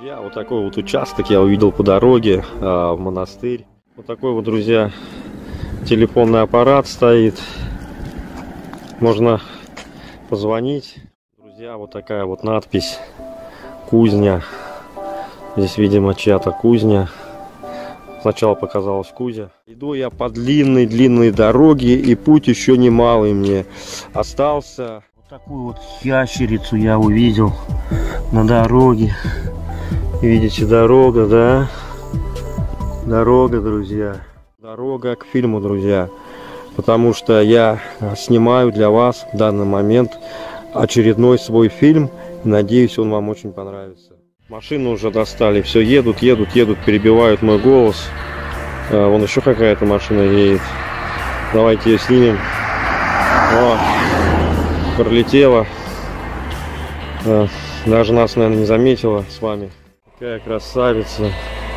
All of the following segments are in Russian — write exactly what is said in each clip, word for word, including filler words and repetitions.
Друзья, вот такой вот участок я увидел по дороге а, в монастырь. Вот такой вот, друзья, телефонный аппарат стоит. Можно позвонить. Друзья, вот такая вот надпись: кузня. Здесь, видимо, чья-то кузня. Сначала показалась Кузя. Иду я по длинной-длинной дороге, и путь еще немалый мне остался. Вот такую вот ящерицу я увидел на дороге. Видите, дорога, да? Дорога, друзья. Дорога к фильму, друзья. Потому что я снимаю для вас в данный момент очередной свой фильм. Надеюсь, он вам очень понравится. Машины уже достали. Все едут, едут, едут, перебивают мой голос. А, вон еще какая-то машина едет. Давайте ее снимем. О, пролетела. А, даже нас, наверное, не заметила с вами. Какая красавица.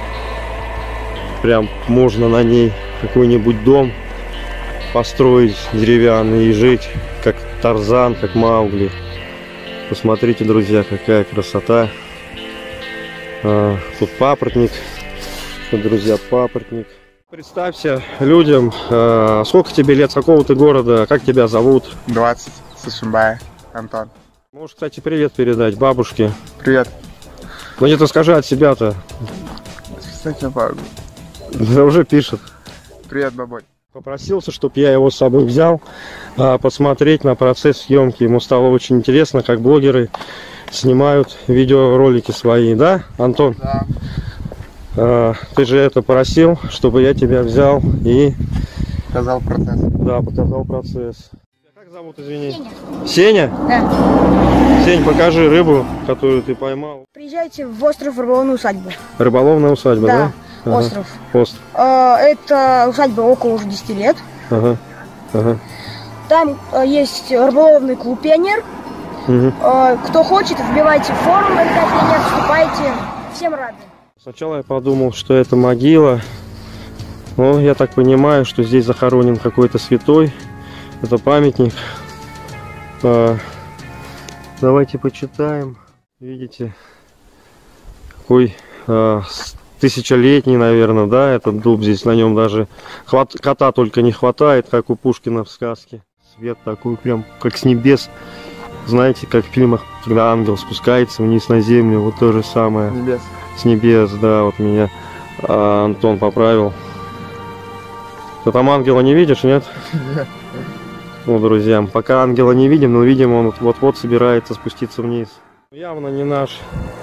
Прям можно на ней какой-нибудь дом построить деревянный и жить, как Тарзан, как Маугли. Посмотрите, друзья, какая красота. А, тут папоротник. Тут, друзья, папоротник. Представься людям, а, сколько тебе лет, с какого ты города, как тебя зовут? двадцать, Сушимбай, Антон. Можешь, кстати, привет передать бабушке. Привет. Ну не-то скажи от себя-то. Кстати, бабу. Да уже пишет. Привет, бабуль. Попросился, чтобы я его с собой взял, а, посмотреть на процесс съемки. Ему стало очень интересно, как блогеры снимают видеоролики свои, да, Антон? Да. А, ты же это просил, чтобы я тебя взял и... Показал процесс. Да, показал процесс. Как зовут, извини? Сеня? Сеня? Да. Сень, покажи рыбу, которую ты поймал. Приезжайте в остров Рыболовной усадьбы. Рыболовная усадьба, да? Да, ага. остров. Остров. А, это усадьба около уже десяти лет. Ага. Ага. Там а, есть рыболовный клуб «Пионер». Угу. А, кто хочет, вбивайте в форум эр ка «Пионер», вступайте. Всем рады. Сначала я подумал, что это могила. Но я так понимаю, что здесь захоронен какой-то святой. Это памятник. А, давайте почитаем. Видите, какой а, тысячелетний, наверное, да, этот дуб. Здесь на нем даже хват... кота только не хватает, как у Пушкина в сказке. Свет такой прям, как с небес. Знаете, как в фильмах, когда ангел спускается вниз на землю, вот то же самое. С небес. С небес, да, вот меня а, Антон поправил. Ты там ангела не видишь, нет? Нет. Ну, друзья, пока ангела не видим, но видим, он вот-вот собирается спуститься вниз. Явно не наш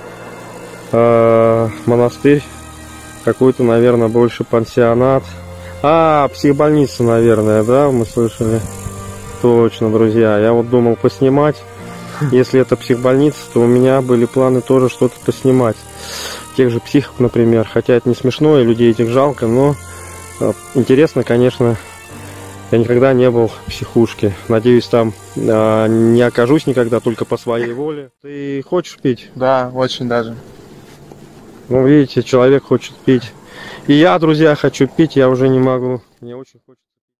а, монастырь. Какой-то, наверное, больше пансионат. А, психбольница, наверное, да, мы слышали. Точно, друзья. Я вот думал поснимать. Если это психбольница, то у меня были планы тоже что-то поснимать. Тех же психов, например. Хотя это не смешно, и людей этих жалко, но интересно, конечно. Я никогда не был в психушке. Надеюсь, там а, не окажусь никогда, только по своей воле. Ты хочешь пить? Да, очень даже. Ну, видите, человек хочет пить. И я, друзья, хочу пить, я уже не могу. Мне очень хочется.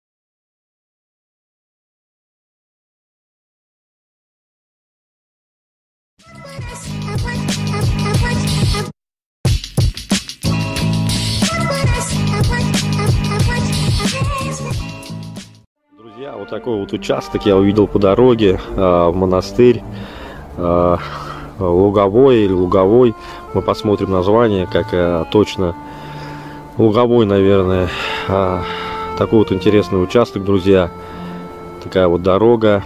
Друзья, вот такой вот участок я увидел по дороге а, в монастырь а, Луговой или Луговой. Мы посмотрим название, как а, точно. Луговой, наверное. А, такой вот интересный участок, друзья. Такая вот дорога.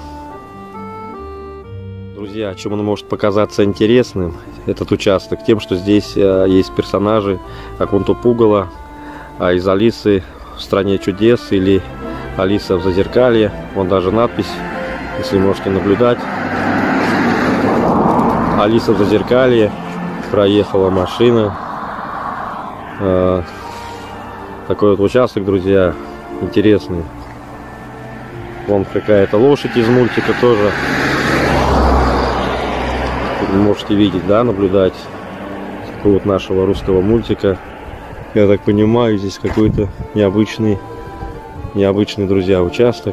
Друзья, чем он может показаться интересным, этот участок? Тем, что здесь а, есть персонажи, как вон то пугало а, из Алисы в стране чудес или Алиса в Зазеркалье. Вон даже надпись, если можете наблюдать. Алиса в Зазеркалье. Проехала машина. А, такой вот участок, друзья, интересный. Вон какая-то лошадь из мультика тоже. Вы можете видеть, да, наблюдать. Такого вот нашего русского мультика. Я так понимаю, здесь какой-то необычный, необычный, друзья, участок.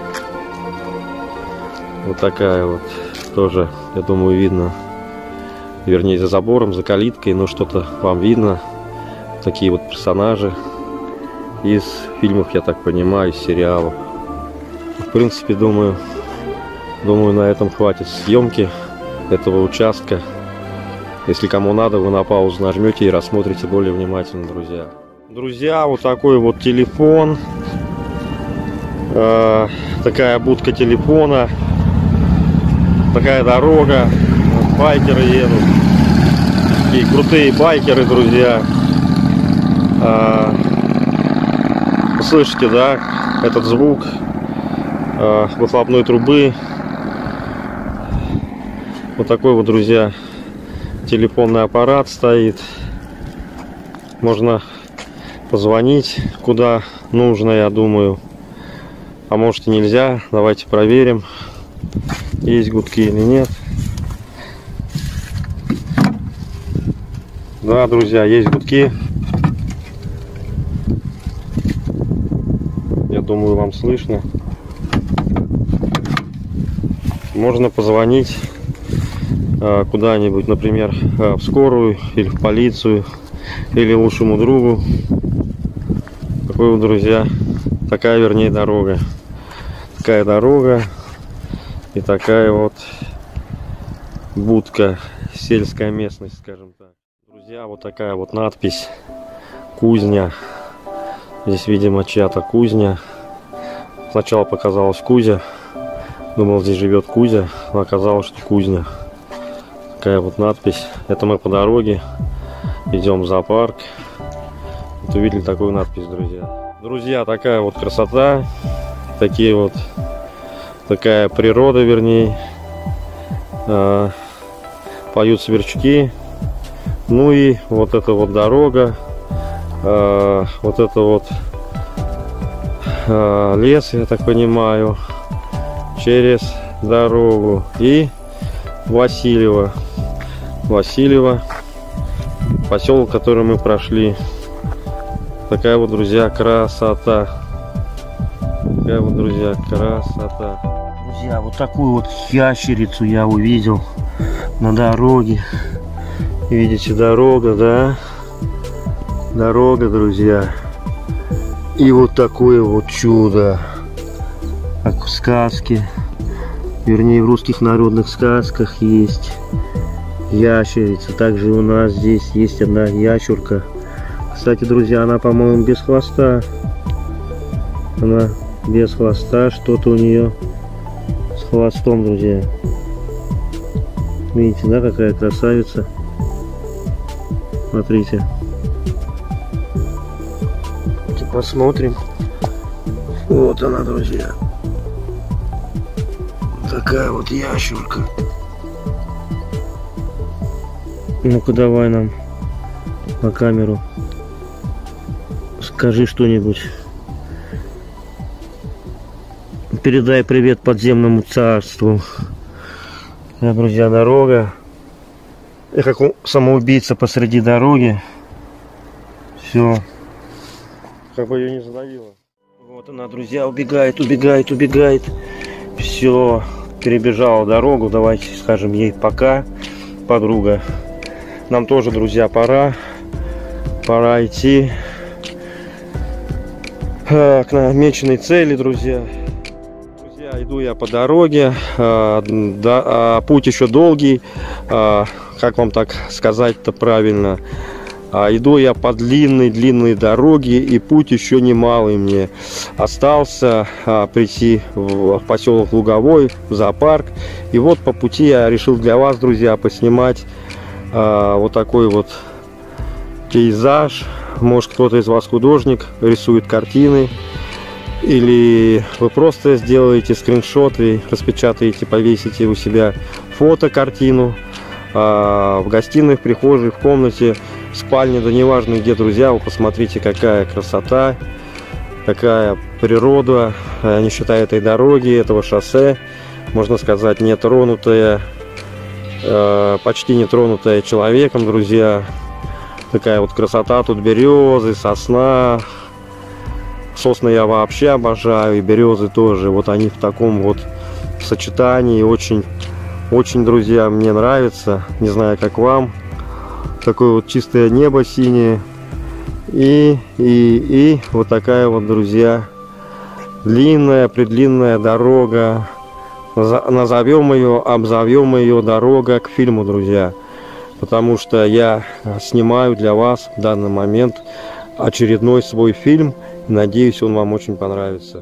Вот такая вот тоже, я думаю, видно вернее за забором, за калиткой, но что-то вам видно. Такие вот персонажи из фильмов, я так понимаю, из сериалов. В принципе, думаю, думаю, на этом хватит съемки этого участка. Если кому надо, вы на паузу нажмете и рассмотрите более внимательно, друзья. Друзья, вот такой вот телефон. Э, такая будка телефона. Такая дорога. Байкеры едут. Такие крутые байкеры, друзья. Э, слышите, да, этот звук э, выхлопной трубы. Вот такой вот, друзья, телефонный аппарат стоит. Можно позвонить куда нужно, я думаю. А может и нельзя. Давайте проверим, есть гудки или нет. Да, друзья, есть гудки. Я думаю, вам слышно. Можно позвонить э, куда-нибудь, например, э, в скорую или в полицию, или лучшему другу. Такой вот, друзья, такая, вернее, дорога. Такая дорога и такая вот будка, сельская местность, скажем так. Друзья, вот такая вот надпись: кузня. Здесь, видимо, чья-то кузня. Сначала показалось Кузя. Думал, здесь живет Кузя, но оказалось, что кузня. Такая вот надпись. Это мы по дороге идем в зоопарк. Вот увидели такую надпись, друзья. Друзья, такая вот красота. Такие вот, такая природа, вернее. А, поют сверчки. Ну и вот эта вот дорога. А, вот это вот а, лес, я так понимаю, через дорогу. И Васильево. Васильево. Поселок, который мы прошли. Такая вот, друзья, красота. Такая вот, друзья, красота. Друзья, вот такую вот ящерицу я увидел на дороге. Видите, дорога, да? Дорога, друзья. И вот такое вот чудо. Как в сказке. Вернее, в русских народных сказках есть ящерица. Также у нас здесь есть одна ящурка. Кстати, друзья, она, по-моему, без хвоста. Она без хвоста. Что-то у нее с хвостом, друзья. Видите, да, какая красавица. Смотрите. Давайте посмотрим. Вот она, друзья. Такая вот ящурка. Ну-ка, давай нам на камеру. Скажи что-нибудь. Передай привет подземному царству. Да, друзья, дорога. Я как самоубийца посреди дороги. Все. Как бы ее не задавило. Вот она, друзья, убегает, убегает, убегает. Все. Перебежала дорогу. Давайте скажем ей пока, подруга. Нам тоже, друзья, пора. Пора идти к намеченной цели, друзья. Друзья, иду я по дороге. Путь еще долгий. Как вам так сказать-то правильно? Иду я по длинной-длинной дороге, и путь еще немалый мне остался прийти в поселок Луговой, в зоопарк. И вот по пути я решил для вас, друзья, поснимать вот такой вот пейзаж. Может, кто-то из вас художник, рисует картины, или вы просто сделаете скриншоты, распечатаете, повесите у себя фотокартину в гостиной, в прихожей, в комнате, в спальне, да неважно где, друзья. Вы посмотрите, какая красота, какая природа, не считая этой дороги, этого шоссе, можно сказать, не тронутая, почти не тронутая человеком, друзья. Такая вот красота, тут березы, сосна. Сосны я вообще обожаю, и березы тоже. Вот они в таком вот сочетании очень Очень, друзья, мне нравится. Не знаю, как вам. Такое вот чистое небо синее. И, и, и вот такая вот, друзья, длинная, предлинная дорога. Назовем ее, обзовем ее дорога к фильму, друзья. Потому что я снимаю для вас в данный момент очередной свой фильм. Надеюсь, он вам очень понравится.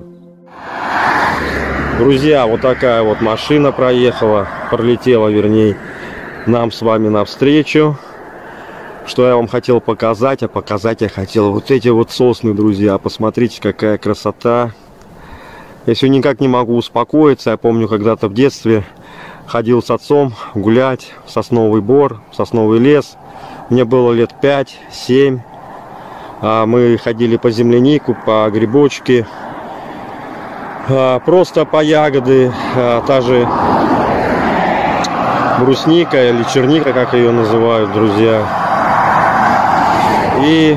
Друзья, вот такая вот машина проехала, пролетела, вернее, нам с вами навстречу. Что я вам хотел показать, а показать я хотел вот эти вот сосны, друзья. Посмотрите, какая красота. Я все никак не могу успокоиться. Я помню, когда-то в детстве ходил с отцом гулять в сосновый бор, в сосновый лес. Мне было лет пять-семь. Мы ходили по землянику, по грибочки, просто по ягоды, та же брусника или черника, как ее называют, друзья. И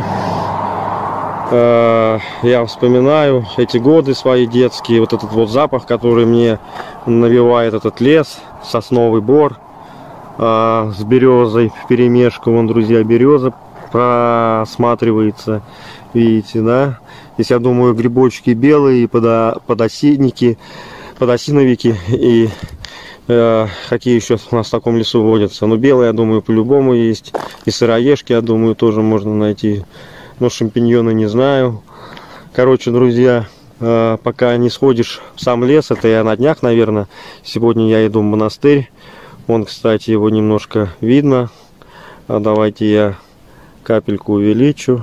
э, я вспоминаю эти годы свои детские, вот этот вот запах, который мне навевает этот лес, сосновый бор э, с березой вперемешку. Вон, друзья, береза просматривается, видите, да? Здесь, я думаю, грибочки белые, подо, подосинники, подосиновики и э, какие еще у нас в таком лесу водятся. Ну, белые, я думаю, по-любому есть. И сыроежки, я думаю, тоже можно найти. Но шампиньоны не знаю. Короче, друзья, э, пока не сходишь в сам лес, это я на днях, наверное. Сегодня я иду в монастырь. Вон, кстати, его немножко видно. А давайте я капельку увеличу.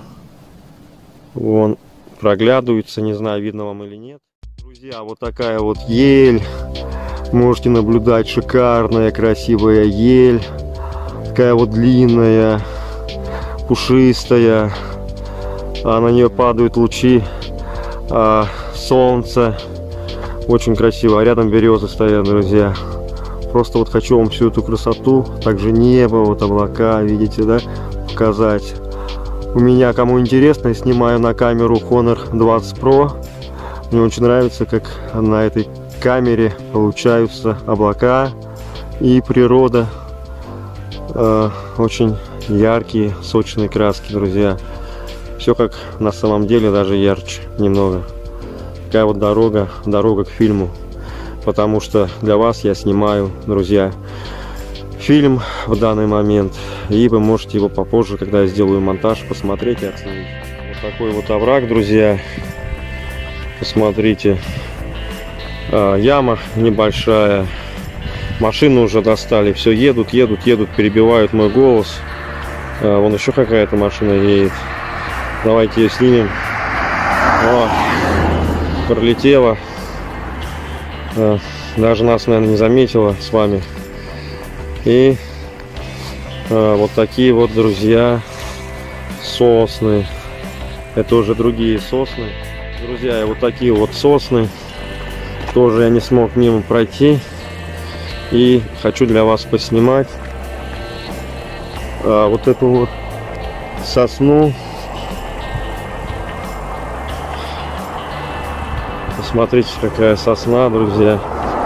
Вон проглядывается, не знаю, видно вам или нет. Друзья, вот такая вот ель. Можете наблюдать, шикарная, красивая ель. Такая вот длинная, пушистая. А на нее падают лучи а, солнца. Очень красиво. А рядом березы стоят, друзья. Просто вот хочу вам всю эту красоту, также небо, вот облака, видите, да, показать. У меня, кому интересно, я снимаю на камеру Honor двадцать про. Мне очень нравится, как на этой камере получаются облака и природа. Э, очень яркие, сочные краски, друзья. Все как на самом деле, даже ярче немного. Такая вот дорога, дорога к фильму. Потому что для вас я снимаю, друзья, фильм в данный момент. И вы можете его попозже, когда я сделаю монтаж, посмотреть и оценить. Вот такой вот овраг, друзья. Посмотрите. А, яма небольшая. Машины уже достали. Все едут, едут, едут, перебивают мой голос. А, вон еще какая-то машина едет. Давайте ее снимем. О, пролетела. А, даже нас, наверное, не заметила с вами. И а, вот такие вот, друзья, сосны. Это уже другие сосны. Друзья, вот такие вот сосны. Тоже я не смог мимо пройти. И хочу для вас поснимать а, вот эту вот сосну. Посмотрите, какая сосна, друзья.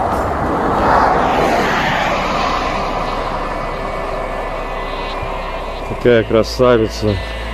Какая красавица.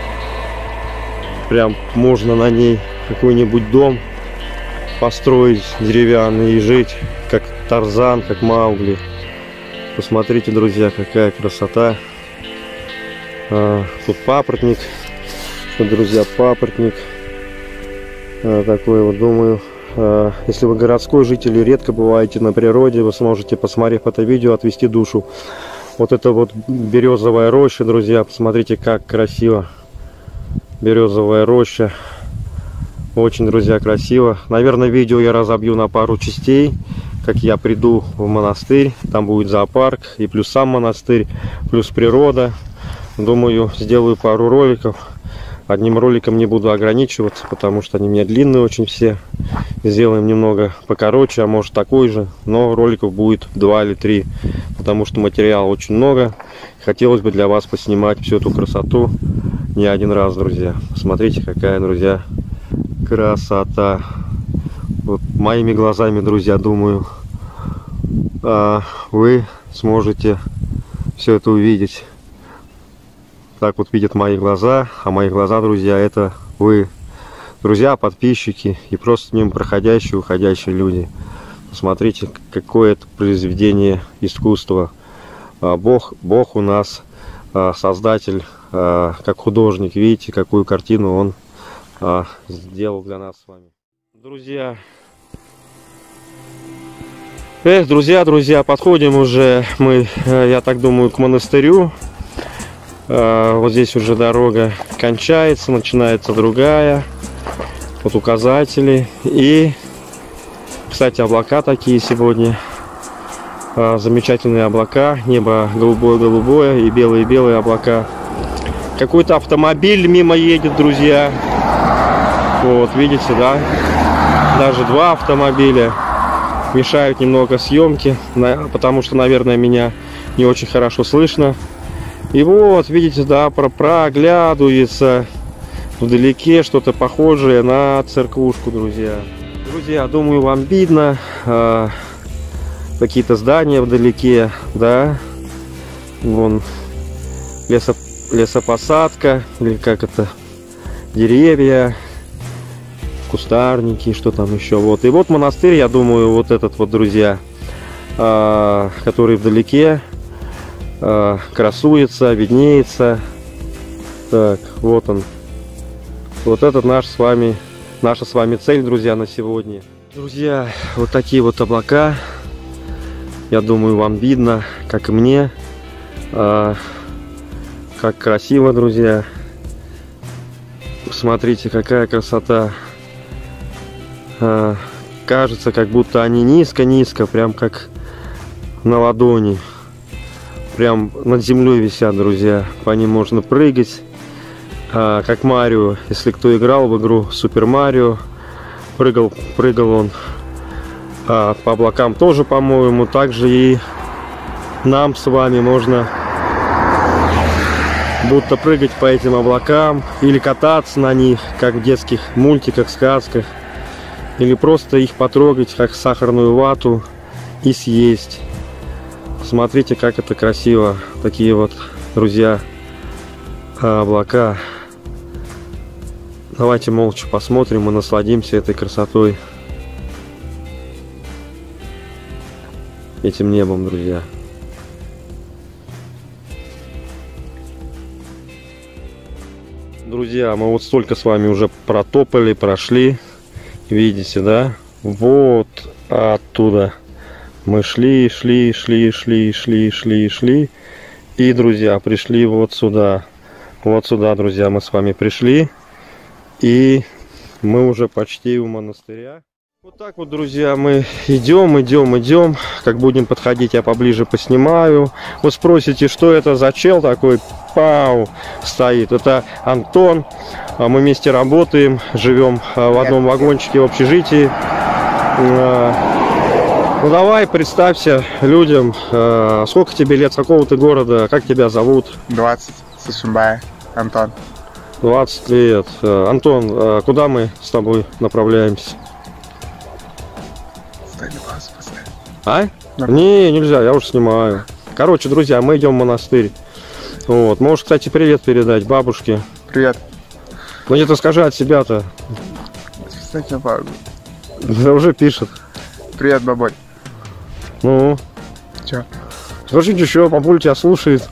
Прям можно на ней какой-нибудь дом построить деревянный и жить, как Тарзан, как Маугли. Посмотрите, друзья, какая красота. А, тут папоротник. Тут, друзья, папоротник. А, такой вот, думаю, а, если вы городской житель и редко бываете на природе, вы сможете, посмотрев это видео, отвести душу. Вот это вот березовая роща, друзья. Посмотрите, как красиво. Березовая роща. Очень, друзья, красиво. Наверное, видео я разобью на пару частей. Как я приду в монастырь. Там будет зоопарк. И плюс сам монастырь. Плюс природа. Думаю, сделаю пару роликов. Одним роликом не буду ограничиваться, потому что они у меня длинные очень все. Сделаем немного покороче, а может такой же. Но роликов будет два или три. Потому что материала очень много. Хотелось бы для вас поснимать всю эту красоту не один раз, друзья. Посмотрите, какая, друзья, красота. Вот моими глазами, друзья, думаю, вы сможете все это увидеть. Так вот видят мои глаза, а мои глаза, друзья, это вы, друзья, подписчики и просто мимо проходящие, уходящие люди. Посмотрите, какое это произведение искусства. Бог, Бог у нас создатель, как художник. Видите, какую картину он сделал для нас с вами. Друзья, эх, друзья, друзья, подходим уже мы, я так думаю, к монастырю. Вот здесь уже дорога кончается, начинается другая. Вот указатели. И, кстати, облака такие сегодня. Замечательные облака. Небо голубое-голубое и белые-белые облака. Какой-то автомобиль мимо едет, друзья. Вот, видите, да? Даже два автомобиля. Мешают немного съемки, потому что, наверное, меня не очень хорошо слышно. И вот, видите, да, проглядывается вдалеке что-то похожее на церквушку, друзья. Друзья, думаю, вам видно э, какие-то здания вдалеке, да. Вон лесо, лесопосадка, или как это, деревья, кустарники, что там еще. Вот. И вот монастырь, я думаю, вот этот вот, друзья, э, который вдалеке. Красуется, виднеется. Так, вот он. Вот этот наш с вами, наша с вами цель, друзья, на сегодня. Друзья, вот такие вот облака. Я думаю, вам видно, как и мне. А, как красиво, друзья. Смотрите, какая красота. А, кажется, как будто они низко-низко, прям как на ладони. Прям над землей висят, друзья. По ним можно прыгать. А, как Марио. Если кто играл в игру Супер Марио, прыгал, прыгал он а, по облакам тоже, по-моему. Также и нам с вами можно будто прыгать по этим облакам. Или кататься на них, как в детских мультиках, сказках. Или просто их потрогать, как сахарную вату, и съесть. Смотрите, как это красиво. Такие вот, друзья, облака. Давайте молча посмотрим и насладимся этой красотой. Этим небом, друзья. Друзья, мы вот столько с вами уже протопали, прошли. Видите, да? Вот оттуда. Мы шли, шли, шли, шли, шли, шли, шли. И, друзья, пришли вот сюда. Вот сюда, друзья, мы с вами пришли. И мы уже почти у монастыря. Вот так вот, друзья, мы идем, идем, идем. Как будем подходить, я поближе поснимаю. Вот спросите, что это за чел такой? Пау! Стоит. Это Антон. Мы вместе работаем, живем в одном вагончике в общежитии. Ну давай, представься людям, э, сколько тебе лет, с какого ты города, как тебя зовут? двадцать, Сушимбая, Антон. двадцать лет. Э, Антон, э, куда мы с тобой направляемся? Стой, не паузу поставь. А? Да. Не, нельзя, я уже снимаю. Короче, друзья, мы идем в монастырь. Вот. Можешь, кстати, привет передать бабушке. Привет. Ну где-то скажи от себя-то. Ставь на паузу. Да уже пишет. Привет, бабуль. Ну? Чё? Скажи еще, бабуль тебя слушает.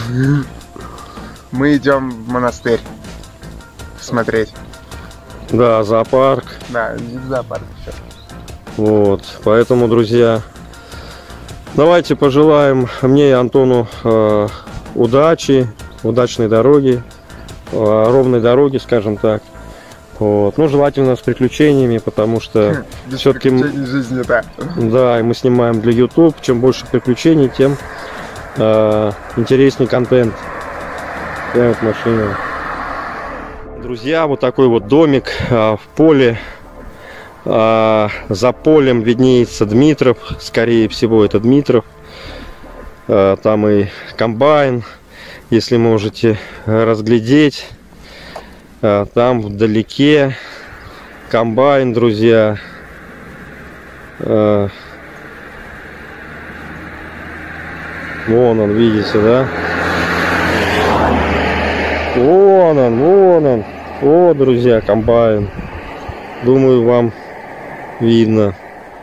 Мы идем в монастырь смотреть. Да, зоопарк. Да, в зоопарк еще. Вот, поэтому, друзья, давайте пожелаем мне и Антону э, удачи, удачной дороги, э, ровной дороги, скажем так. Вот. Ну, желательно с приключениями, потому что все-таки, жизни, да. Да, и мы снимаем для YouTube. Чем больше приключений, тем э, интереснее контент. Прямо от машины. Друзья, вот такой вот домик э, в поле. Э, за полем виднеется Дмитров. Скорее всего, это Дмитров. Э, там и комбайн, если можете разглядеть. Там вдалеке комбайн, друзья. Вон он, видите, да? Вон он, вон он. О, друзья, комбайн. Думаю, вам видно.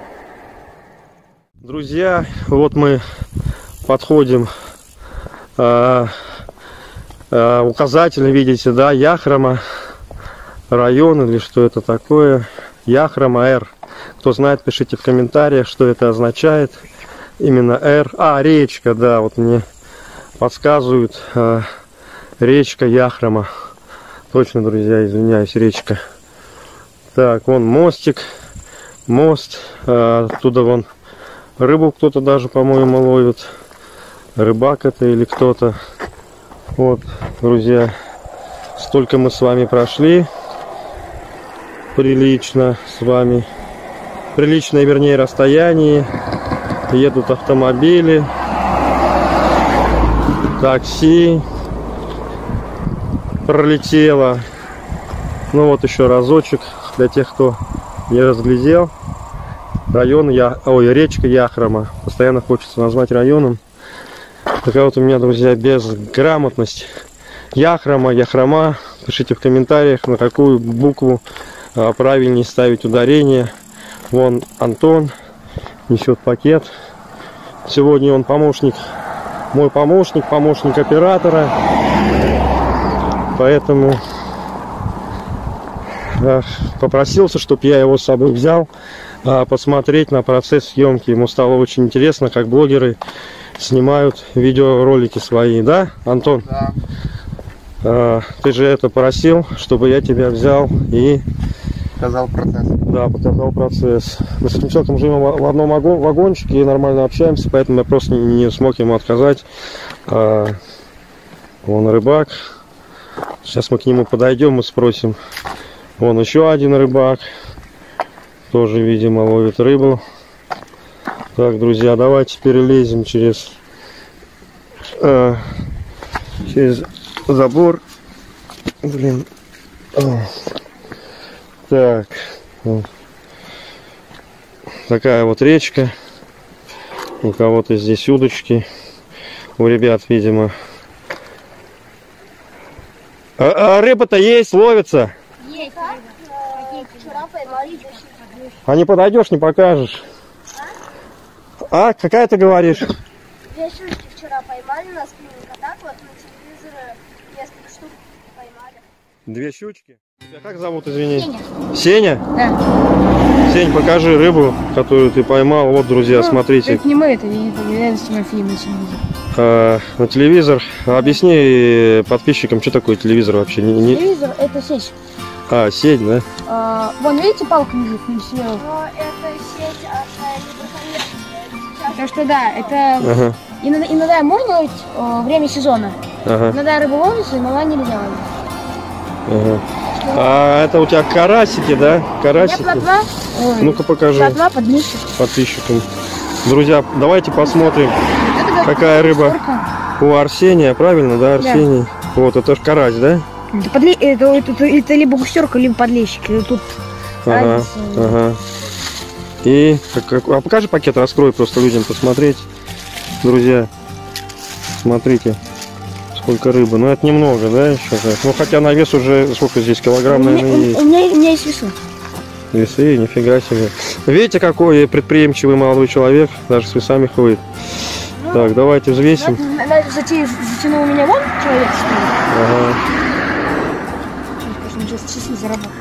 Друзья, вот мы подходим а, а, указатель, видите, да, Яхрома район или что это такое. Яхрома Р. Кто знает, пишите в комментариях, что это означает. Именно Р. А, речка, да, вот мне подсказывают. А, речка Яхрома. Точно, друзья, извиняюсь, речка. Так, вон мостик. Мост. А, оттуда вон рыбу кто-то даже, по-моему, ловит. Рыбак это или кто-то. Вот, друзья. Столько мы с вами прошли. Прилично с вами. Приличное, вернее, расстояние. Едут автомобили. Такси. Пролетело. Ну вот еще разочек для тех, кто не разглядел. Район, я, ой, речка Яхрома. Постоянно хочется назвать районом. Такая вот у меня, друзья, безграмотность. Яхрома, Яхрома. Пишите в комментариях, на какую букву а, правильнее ставить ударение. Вон Антон несет пакет. Сегодня он помощник, мой помощник, помощник оператора. Поэтому а, попросился, чтобы я его с собой взял. Посмотреть на процесс съемки. Ему стало очень интересно, как блогеры снимают видеоролики свои, да, Антон? Да. А, ты же это просил, чтобы я тебя взял и Показал процесс. да, показал процесс. Мы с этим человеком живем в одном вагончике и нормально общаемся, поэтому я просто не смог ему отказать. А, он рыбак. Сейчас мы к нему подойдем и спросим. Вон еще один рыбак. Тоже, видимо, ловит рыбу. Так, друзья, давайте перелезем через, э, через забор. Блин. О. Так. Вот. Такая вот речка. У кого-то здесь удочки. У ребят, видимо. А, а рыба-то есть, ловится? Есть рыба. Вчера поймали. А не подойдешь, не покажешь. А? Какая ты говоришь? Две щучки вчера поймали на спиннинг, а так вот на телевизоре несколько штук поймали. Две щучки? Тебя как зовут, извини? Сеня. Сеня? Да. Сень, покажи рыбу, которую ты поймал. Вот, друзья, Ну, смотрите. Это не мы, это я не помню, снимаю фильм на телевизор. А, на телевизор. Объясни подписчикам, что такое телевизор вообще. Не, не... Телевизор это сеть. А, сеть, да? А, вон, видите, палка лежит на сеть. Но это сеть, а так что да, это Ага. иногда, иногда можно ловить э, время сезона. Ага. Иногда рыба ловится, иногда нельзя ловить. Ага. А это у тебя карасики, да? Карасики? Я плотва. Ну-ка покажи Плотва под днище. подписчикам. Друзья, давайте посмотрим, Это какая рыба горка. у Арсения, правильно, да, Арсений? Да. Вот, это ж карась, да? Это, подле... это, это, это либо густерка, либо подлещик. Тут Ага, разница. ага. И как, как- а покажи пакет, раскрой просто людям посмотреть. Друзья, смотрите, сколько рыбы. Ну это немного, да, еще так. Ну хотя на вес уже сколько здесь килограмм, у, меня, наверное, есть. у, у, меня, у меня есть весы. Весы, нифига себе. Видите, какой предприимчивый молодой человек, даже с весами ходит. Ну, Так, давайте взвесим. На, на эту затею затянул меня вон человек, что ли. Ага. Сейчас, конечно, сейчас часы заработаю.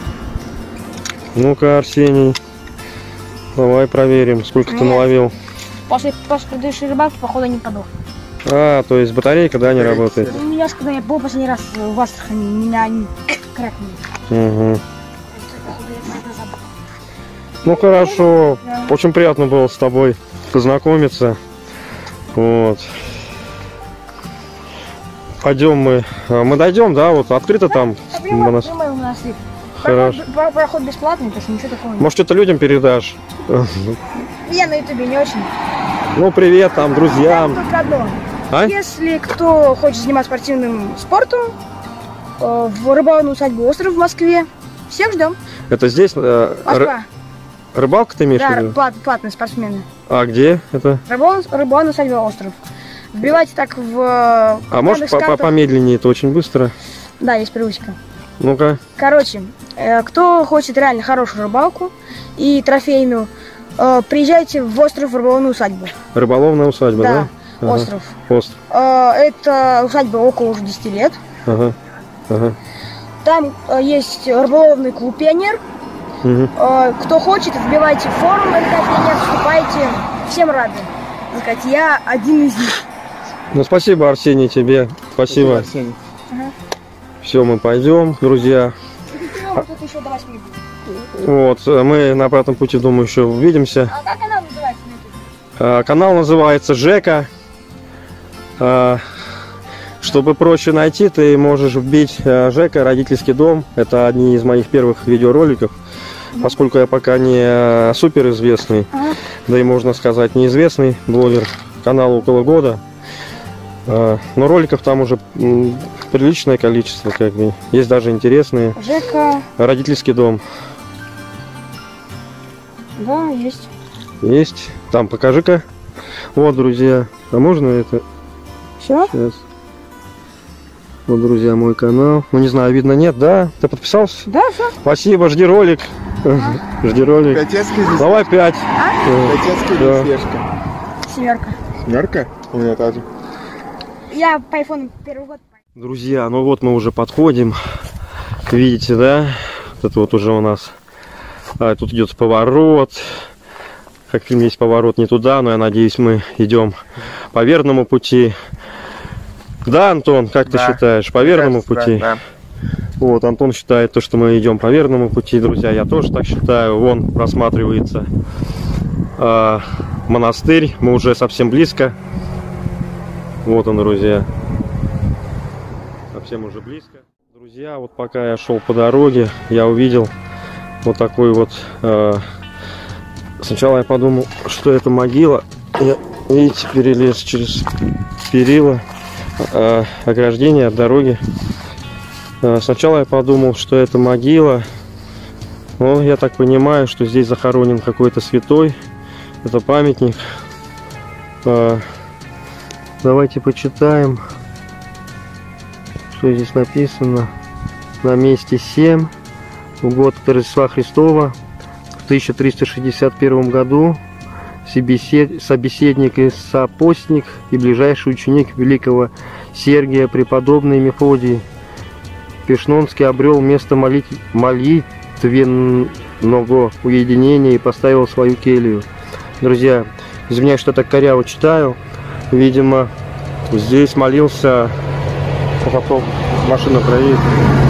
Ну-ка, Арсений, давай проверим, сколько ты Нет. наловил. После, после предыдущей рыбалки, походу, не подох. А, то есть батарейка, да, не работает? У меня, когда я был последний раз в Астрахани, меня они крякнули. Угу. Походу, я это забыл. Ну хорошо, очень приятно было с тобой познакомиться. Вот. Пойдем мы. а, Мы дойдем, да? Вот открыто там. Да, у прямо, нас. прямо у нас и Хорошо. проход, про- проход бесплатный, так что ничего такого нет. Может, это людям передашь? Я на ютубе не очень. Ну, привет там, друзьям. Только одно. А? Если кто хочет заниматься спортивным спортом, э, в рыбалную усадьбу «Остров» в Москве, всех ждем. Это здесь э, ры- Москва. рыбалка ты имеешь в Да, виду? плат- платные спортсмены. А где это? Рыбалная, рыбалная усадьба «Остров». Вбивайте так в... А может по -по помедленнее, это очень быстро? Да, есть привычка. Ну-ка. Короче, э, кто хочет реально хорошую рыбалку и трофейную, э, приезжайте в остров Рыболовную усадьбу. Рыболовная усадьба, да? Да, ага. остров. Остров. Э, это усадьба около уже десяти лет. Ага. Ага. Там э, есть рыболовный клуб «Пионер». Угу. Э, кто хочет, вбивайте в форум эр ка «Пионер», вступайте. Всем рады. Сказать, я один из них. Ну, спасибо, Арсений, тебе. Спасибо. Спасибо, ага. Все, мы пойдем, друзья. Еще вот, мы на обратном пути, думаю, еще увидимся. А как канал называется? А, канал называется Жека. А, чтобы проще найти, ты можешь вбить а, Жека, родительский дом. Это одни из моих первых видеороликов. Да. Поскольку я пока не а, супер известный, ага. да и можно сказать неизвестный блогер, каналу около года. А, но роликов там уже м, приличное количество, как бы. Есть даже интересные. Жека. Родительский дом. Да, есть. Есть. Там покажи-ка. Вот, друзья. А можно это? Все? Сейчас. Вот, друзья, мой канал. Ну, не знаю, видно, нет, да? Ты подписался? Да, все. Спасибо, жди ролик. А? Жди ролик. Пятецкий здесь. Давай пять. А? Пятецкий да. здесь Сешка. Семерка. Семерка? У меня тоже. Я по айфону первый год. Друзья, ну вот мы уже подходим. Видите, да? Вот это вот уже у нас. А, тут идет поворот. Как в фильме есть поворот не туда, но я надеюсь, мы идем по верному пути. Да, Антон, как да. ты считаешь, по верному кажется, пути? Да, да. Вот, Антон считает то, что мы идем по верному пути, друзья. Я тоже так считаю. Вон просматривается э, монастырь. Мы уже совсем близко. Вот он, друзья. Совсем уже близко. Друзья, вот пока я шел по дороге, я увидел вот такой вот... Э, сначала я подумал, что это могила. Я, видите, перелез через перила. Э, ограждение от дороги. Э, сначала я подумал, что это могила. Но я так понимаю, что здесь захоронен какой-то святой. Это памятник. Э, давайте почитаем, что здесь написано. На месте семь. В год Рождества Христова. В тысяча триста шестьдесят первом году собеседник и сопостник и ближайший ученик великого Сергия, преподобный Мефодий Пешнонский, обрел место молит... молитвенного уединения и поставил свою келью. Друзья, извиняюсь, что так коряво читаю. Видимо, здесь молился... Потом машина проедет.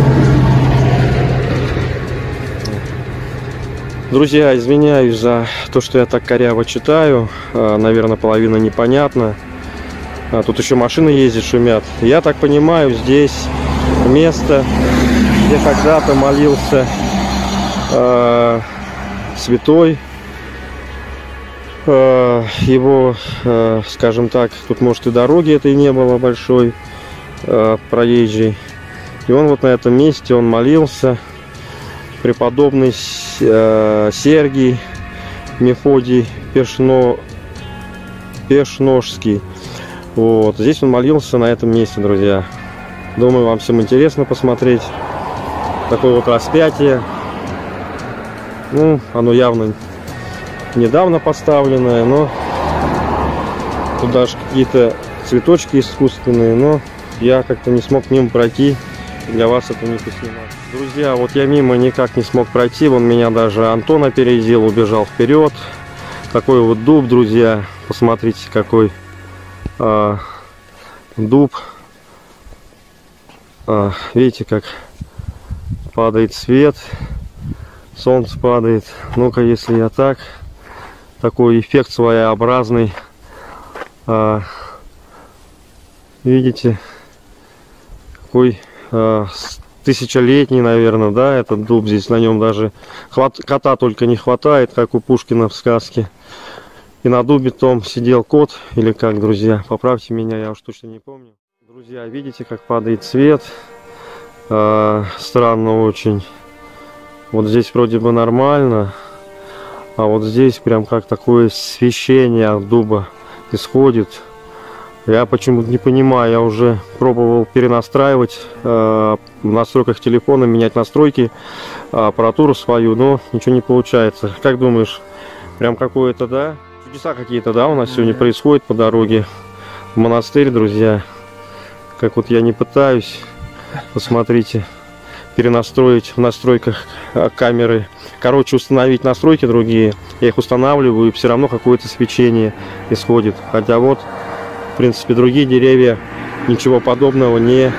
Друзья, извиняюсь за то, что я так коряво читаю. Наверное, половина непонятна. Тут еще машины ездят, шумят. Я так понимаю, здесь место, где когда-то молился э, святой. Э, его, э, скажем так, тут, может, и дороги этой не было большой, э, проезжей. И он вот на этом месте, он молился. Преподобный э, Сергий Мефодий Пешно, Пешножский. Вот. Здесь он молился на этом месте, друзья. Думаю, вам всем интересно посмотреть. Такое вот распятие. Ну, оно явно недавно поставленное, но тут даже какие-то цветочки искусственные, но я как-то не смог мимо пройти. Для вас это не поснимать. Друзья, вот я мимо никак не смог пройти. Вон меня даже Антон опередил, убежал вперед. Такой вот дуб, друзья. Посмотрите, какой а, дуб. А, видите, как падает свет. Солнце падает. Ну-ка, если я так. Такой эффект своеобразный. А, видите, какой... тысячелетний, наверное, да, этот дуб. Здесь на нем даже хват... кота только не хватает, как у Пушкина в сказке. И на дубе том сидел кот, или как, друзья, поправьте меня, я уж точно не помню. Друзья, видите, как падает свет? А, странно очень. Вот здесь вроде бы нормально, а вот здесь прям как такое свечение от дуба исходит. Я почему-то не понимаю, я уже пробовал перенастраивать э, в настройках телефона, менять настройки, э, аппаратуру свою, но ничего не получается. Как думаешь, прям какое-то, да? Чудеса какие-то, да, у нас сегодня происходят по дороге в монастырь, друзья. Как вот я не пытаюсь, посмотрите, перенастроить в настройках камеры. Короче, установить настройки другие. Я их устанавливаю, и все равно какое-то свечение исходит. Хотя вот, в принципе, другие деревья ничего подобного не...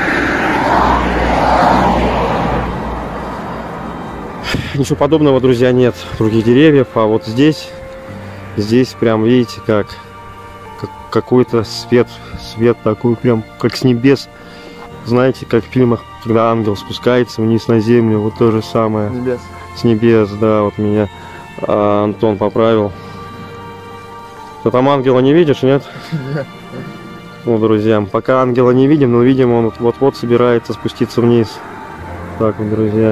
Ничего подобного, друзья, нет других деревьев. А вот здесь, здесь прям, видите, как, как какой-то свет, свет такой прям, как с небес. Знаете, как в фильмах, когда ангел спускается вниз на землю, вот то же самое. С небес. С небес, да, вот меня а, Антон поправил. Ты там ангела не видишь, нет? Нет. Ну, друзья, пока ангела не видим, но видим, он вот-вот собирается спуститься вниз. Так вот, друзья.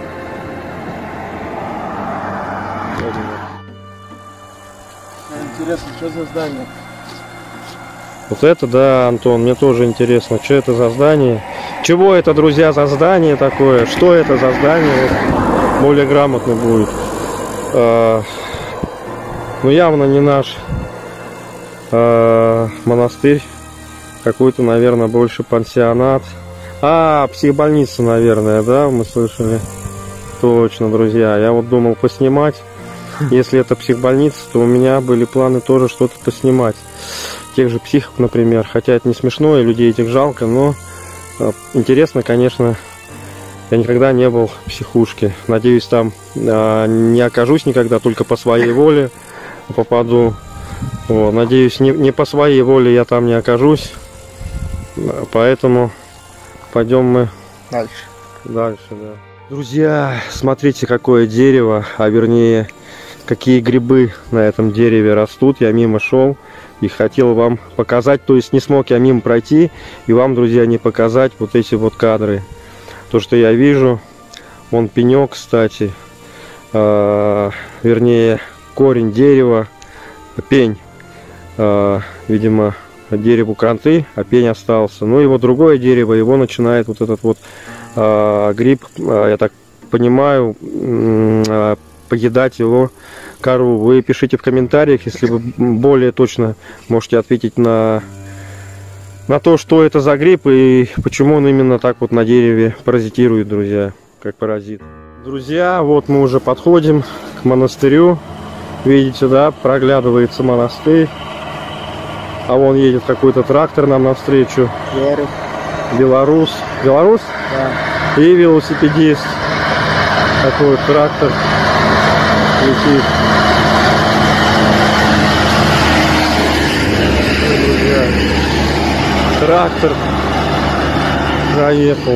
Интересно, что за здание? Вот это, да, Антон, мне тоже интересно, что это за здание. Чего это, друзья, за здание такое? Что это за здание? Вот, более грамотно будет. А, ну, явно не наш а, монастырь. Какой-то, наверное, больше пансионат. А, психбольница, наверное, да, мы слышали. Точно, друзья. Я вот думал поснимать. Если это психбольница, то у меня были планы тоже что-то поснимать. Тех же психов, например. Хотя это не смешно, и людей этих жалко, но э, интересно, конечно. Я никогда не был в психушке. Надеюсь, там э, не окажусь никогда, только по своей воле попаду. Вот, надеюсь, не, не по своей воле я там не окажусь. Поэтому пойдем мы Дальше. дальше, да. Друзья, смотрите, какое дерево, а вернее, какие грибы на этом дереве растут. Я мимо шел и хотел вам показать, то есть не смог я мимо пройти и вам, друзья, не показать вот эти вот кадры. То, что я вижу, вон пенек, кстати, э, вернее, корень дерева, пень, э, видимо, дереву кранты, а пень остался. Ну и вот другое дерево, его начинает вот этот вот э, гриб, э, я так понимаю, э, поедать его кору. Вы пишите в комментариях, если вы более точно можете ответить на, на то, что это за гриб и почему он именно так вот на дереве паразитирует, друзья, как паразит. Друзья, вот мы уже подходим к монастырю. Видите, да, проглядывается монастырь. А вон едет какой-то трактор нам навстречу. Верю. Белорус. Белорус? Да. И велосипедист. Такой вот трактор летит. Друзья, трактор заехал.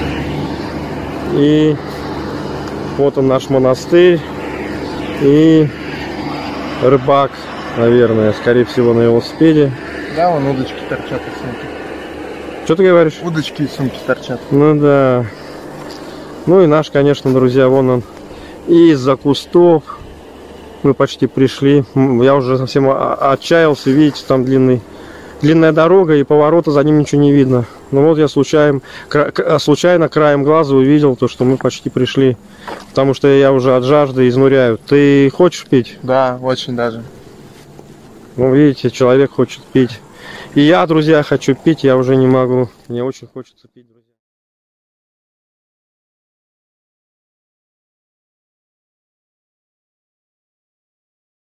И вот он, наш монастырь. И рыбак, наверное, скорее всего, на велосипеде. Да, вон удочки торчат из сумки. Что ты говоришь? Удочки из сумки торчат. Ну да. Ну и наш, конечно, друзья, вон он. И из-за кустов мы почти пришли. Я уже совсем отчаялся. Видите, там длинный, длинная дорога и поворота, за ним ничего не видно. Ну вот я случайно, случайно краем глаза увидел то, что мы почти пришли. Потому что я уже от жажды изнуряю. Ты хочешь пить? Да, очень даже. Ну, видите, человек хочет пить. И я, друзья, хочу пить, я уже не могу. Мне очень хочется пить, друзья.